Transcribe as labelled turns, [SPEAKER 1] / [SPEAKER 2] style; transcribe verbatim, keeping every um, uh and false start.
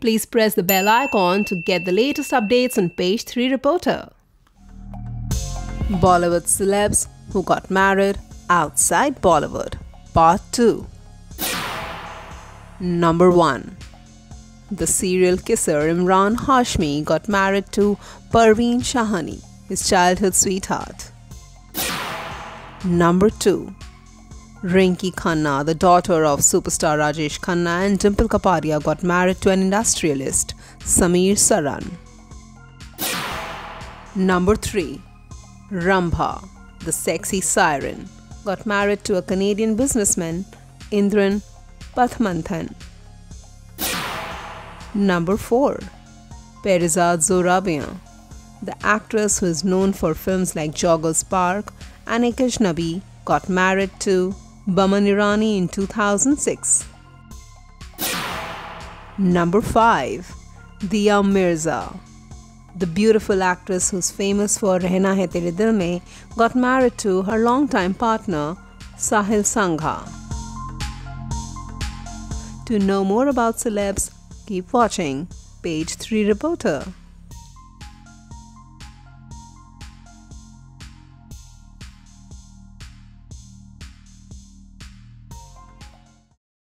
[SPEAKER 1] Please press the bell icon to get the latest updates on Page three Reporter. Bollywood celebs who got married outside Bollywood, Part two. Number one. The serial kisser Imran Hashmi got married to Parveen Shahani, his childhood sweetheart. Number two. Rinki Khanna, the daughter of superstar Rajesh Khanna and Dimple Kapadia, got married to an industrialist, Sameer Saran. Number three. Rambha, the sexy siren, got married to a Canadian businessman, Indran Pathmanthan. Number four. Perizad Zorabian, the actress who is known for films like Joggers Park and Ek Ajnabi, got married to Boman Irani in two thousand six. Number five. Dia Mirza, the beautiful actress who's famous for Rehna Hai Tere Dil Mein, got married to her longtime partner, Sahil Sangha. To know more about celebs, keep watching Page three Reporter.